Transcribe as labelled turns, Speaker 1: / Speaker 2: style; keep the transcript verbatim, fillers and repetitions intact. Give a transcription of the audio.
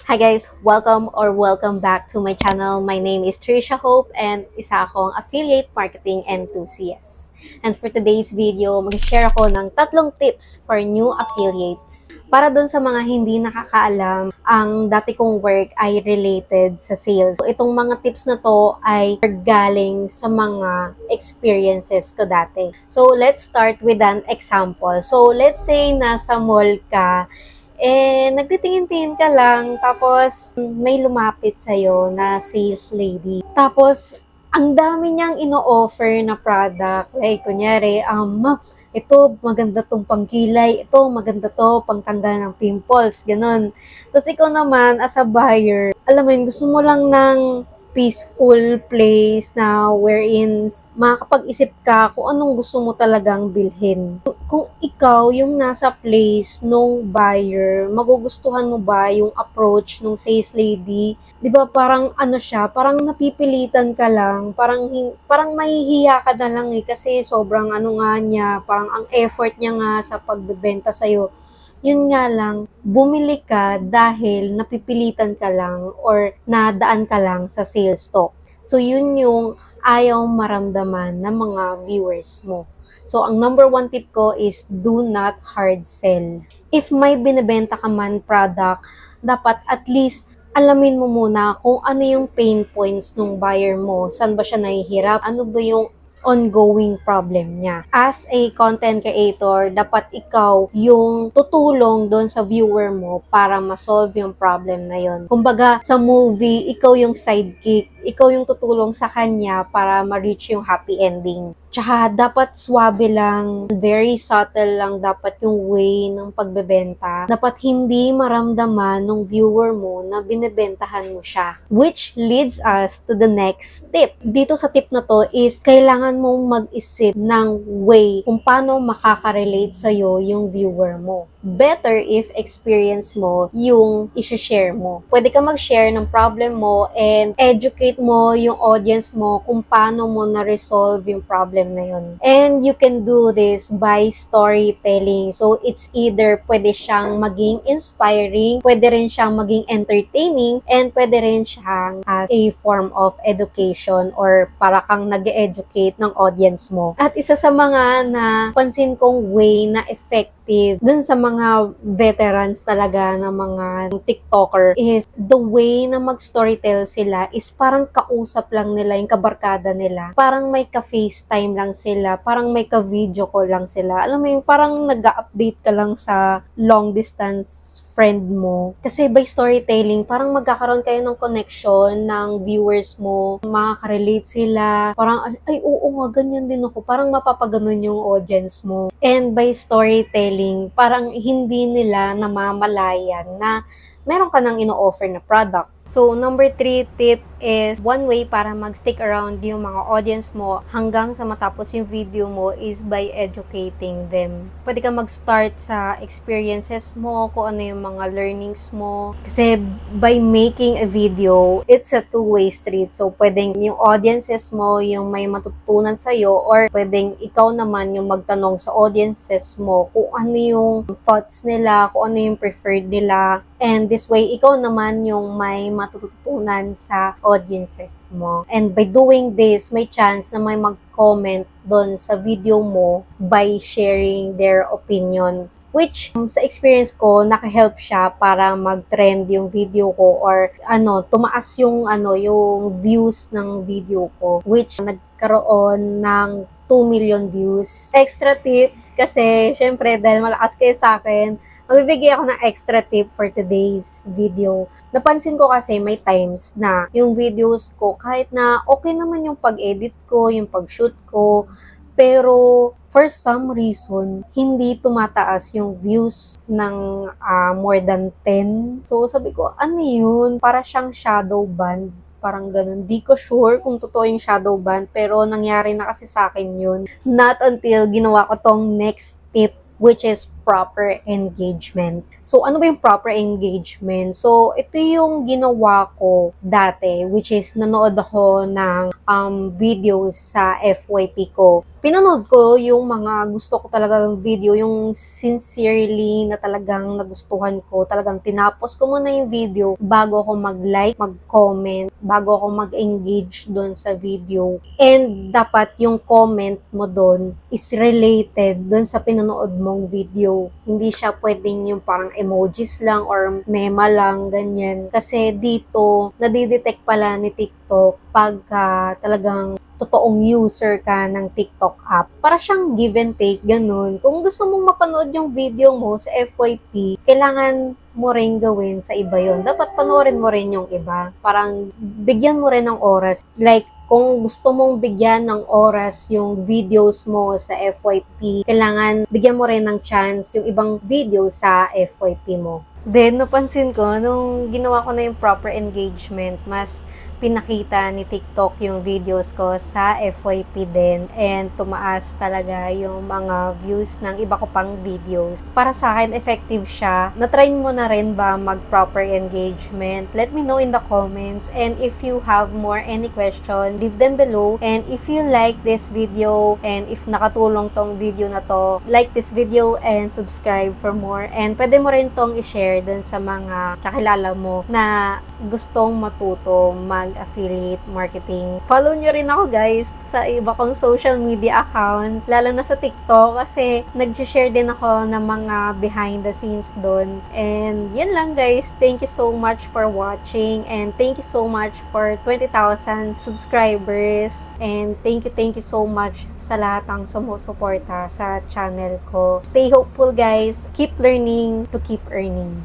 Speaker 1: Hi guys! Welcome or welcome back to my channel. My name is Trisha Hope and isa akong affiliate marketing enthusiast. And for today's video, mag-share ako ng tatlong tips for new affiliates. Para dun sa mga hindi nakakaalam, ang dati kong work ay related sa sales. So, itong mga tips na to ay galing sa mga experiences ko dati. So, let's start with an example. So, let's say nasa mall ka, eh, nagtitingin-tingin ka lang, tapos may lumapit sa'yo na sales lady. Tapos, ang dami niyang ino-offer na product. Like, kunyari, um, ma'am, ito, maganda tong pangkilay. Ito, maganda to, pangtanggal ng pimples. Ganon. Tapos, ikaw naman, as a buyer, alam mo yun, gusto mo lang ng peaceful place na wherein makakapag-isip ka kung anong gusto mo talagang bilhin. Kung ikaw yung nasa place nung buyer, magugustuhan mo ba yung approach nung sales lady? 'Di ba parang ano siya, parang napipilitan ka lang, parang parang mahihiya ka na lang eh kasi sobrang ano nga niya, parang ang effort niya nga sa pagbebenta sa iyo. Yun nga lang, bumili ka dahil napipilitan ka lang or nadaan ka lang sa sales talk. So, yun yung ayaw maramdaman ng mga viewers mo. So, ang number one tip ko is do not hard sell. If may binibenta ka man product, dapat at least alamin mo muna kung ano yung pain points ng buyer mo. Saan ba siya nahihirap? Ano ba yung ongoing problem niya. As a content creator, dapat ikaw yung tutulong doon sa viewer mo para ma-solve yung problem na yon. Kumbaga, sa movie, ikaw yung sidekick, ikaw yung tutulong sa kanya para ma-reach yung happy ending. Tsaka, dapat swabe lang, very subtle lang dapat yung way ng pagbebenta. Dapat hindi maramdaman ng viewer mo na binibentahan mo siya. Which leads us to the next tip. Dito sa tip na to is, kailangan mong mag-isip ng way kung paano makaka-relate sa'yo yung viewer mo. Better if experience mo yung isi-share mo. Pwede ka mag-share ng problem mo and educate mo yung audience mo kung paano mo na-resolve yung problem na yun. And you can do this by storytelling. So, it's either pwede siyang maging inspiring, pwede rin siyang maging entertaining, and pwede rin siyang as a form of education or para kang nag-educate ng audience mo. At isa sa mga na pansin kong way na effective dun sa mga veterans talaga ng mga TikToker is the way na mag-storytell sila is parang kausap lang nila yung kabarkada nila. Parang may ka-FaceTime lang sila, parang may ka-video call lang sila. Alam mo yung parang nag-update ka lang sa long distance friend mo. Kasi by storytelling, parang magkakaroon kayo ng connection ng viewers mo, makaka-relate sila, parang, ay oo nga, ganyan din ako, parang mapapaganon yung audience mo. And by storytelling, parang hindi nila namamalayan na meron ka nang ino-offer na product. So, number three tip is one way para mag-stick around yung mga audience mo hanggang sa matapos yung video mo is by educating them. Pwede ka mag-start sa experiences mo, kung ano yung mga learnings mo. Kasi by making a video, it's a two-way street. So, pwedeng yung audiences mo yung may matutunan sa'yo or pwedeng ikaw naman yung magtanong sa audiences mo kung ano yung thoughts nila, kung ano yung preferred nila. And this way, ikaw naman yung may matututunan sa audiences mo. And by doing this, may chance na may mag-comment doon sa video mo by sharing their opinion. Which, um, sa experience ko, naka-help siya para mag-trend yung video ko or ano, tumaas yung, ano, yung views ng video ko. Which, nagkaroon ng two million views. Extra tip, kasi, syempre, dahil malakas kayo sa akin, magbibigay ako ng extra tip for today's video. Napansin ko kasi may times na yung videos ko, kahit na okay naman yung pag-edit ko, yung pag-shoot ko, pero for some reason, hindi tumataas yung views ng uh, more than ten. So sabi ko, ano yun? Para siyang shadow ban. Parang ganun. Di ko sure kung totoo yung shadow ban, pero nangyari na kasi sa akin yun. Not until ginawa ko tong next tip, which is proper engagement. So, ano ba yung proper engagement? So, ito yung ginawa ko dati, which is nanood ako ng um, videos sa F Y P ko. Pinanood ko yung mga gusto ko talagang video, yung sincerely na talagang nagustuhan ko. Talagang tinapos ko muna yung video bago ako mag-like, mag-comment, bago ako mag-engage doon sa video. And dapat yung comment mo doon is related doon sa pinanood mong video. Hindi siya pwedeng yung parang emojis lang or mema lang, ganyan. Kasi dito, nadidetect pala ni TikTok pagka talagang totoong user ka ng TikTok app. Para siyang give and take, ganun. Kung gusto mong mapanood yung video mo sa F Y P, kailangan mo rin gawin sa iba yon. Dapat panoorin mo rin yung iba. Parang bigyan mo rin ng oras. Like, kung gusto mong bigyan ng oras yung videos mo sa F Y P, kailangan bigyan mo rin ng chance yung ibang video sa F Y P mo. Then, napansin ko, nung ginawa ko na yung proper engagement, mas pinakita ni TikTok yung videos ko sa F Y P din, and tumaas talaga yung mga views ng iba ko pang videos. Para sa akin, effective siya. Na-try mo na rin ba mag-proper engagement? Let me know in the comments, and if you have more any question, leave them below. And if you like this video, and if nakatulong tong video na to, like this video and subscribe for more. And pwede mo rin tong i-share dun sa mga kakilala mo na gustong matuto mag-affiliate marketing. Follow nyo rin ako guys sa iba kong social media accounts, lalo na sa TikTok kasi nag-share din ako ng mga behind the scenes doon. And yun lang guys, thank you so much for watching, and thank you so much for twenty thousand subscribers, and thank you, thank you so much sa lahat ng sumusuporta sa channel ko. Stay hopeful guys, keep learning to keep earning.